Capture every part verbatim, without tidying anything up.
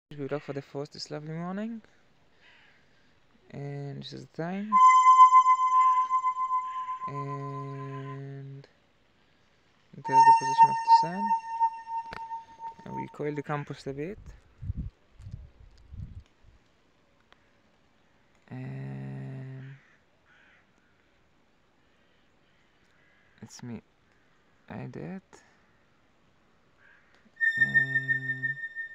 Good luck for the forest this lovely morning, and this is the time, and there's the position of the sun. And we coil the compost a bit, and let me add that, and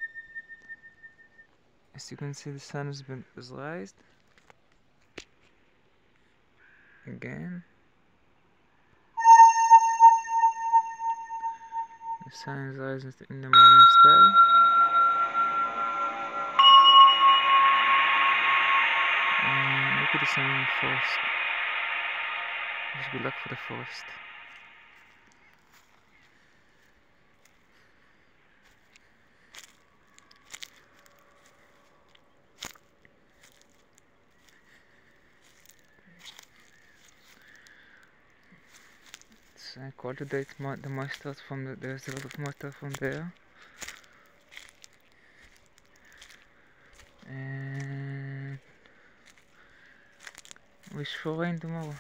as you can see, the sun has been is raised again. The sun is rising in the morning sky. And look at the sun in the forest. Wish good luck for the forest. It's uh, coordinate mo the moisture from the, there's a lot of moisture from there. And wish for rain tomorrow.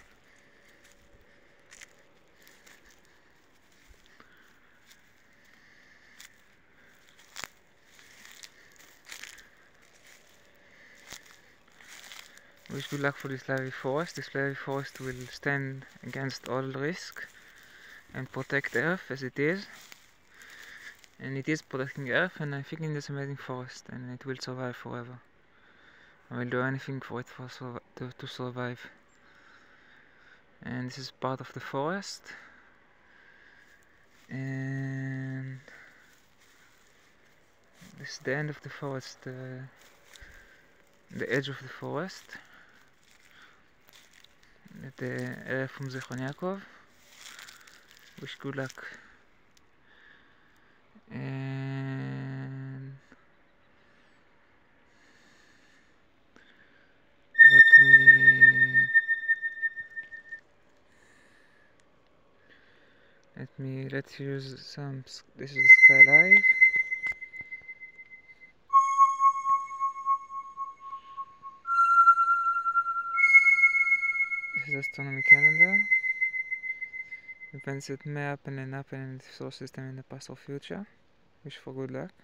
Wish good luck for this lovely forest. This lovely forest will stand against all risk and protect Earth as it is. And it is protecting Earth, and I think in this amazing forest, and it will survive forever. I will do anything for it for sur to, to survive. And this is part of the forest. And this is the end of the forest, uh, the edge of the forest. At the area from Zichron Yaakov. Wish good luck. And let me let me let's use some. This is the Sky Live. This is the astronomy calendar. Events that may happen and happen in the solar system in the past or future. Wish for good luck.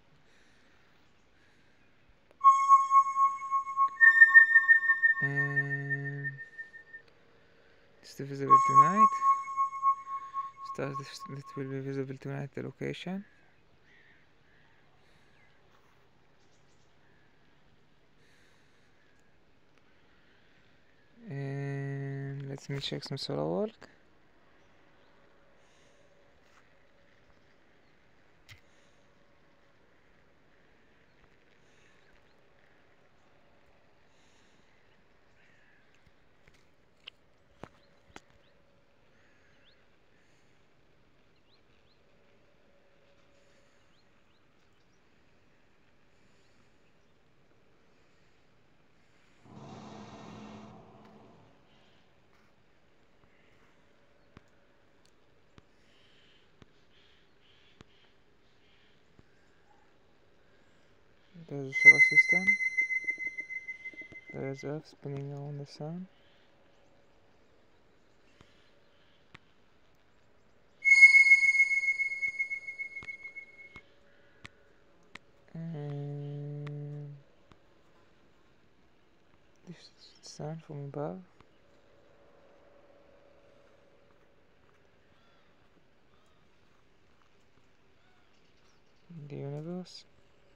And it's visible tonight. Stars that will be visible tonight, the location. And let me check some solar work. There's the solar system. There's Earth spinning around the sun. And this is the sun from above. The universe.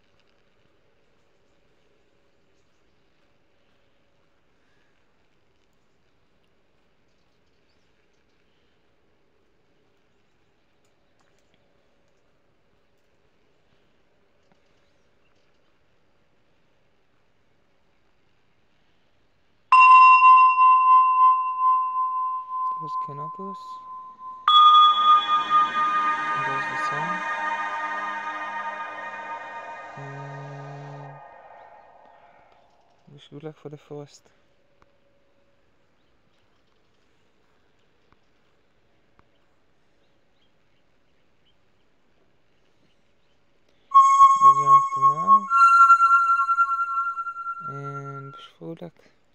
There's Canopus. There's the sun. And wish good luck for the forest. The jump to now. vrolijk.